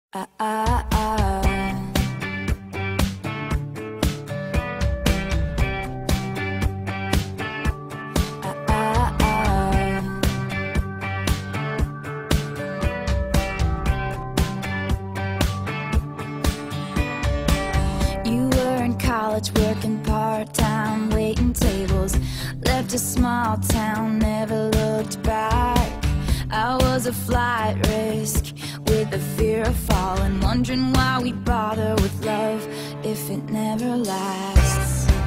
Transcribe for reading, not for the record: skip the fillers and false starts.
Ah, ah, ah. Ah, ah, ah. You were in college working part-time, waiting tables, left a small town, never looked back. I was a flight risk with the fear of falling, wondering why we bother with love if it never lasts.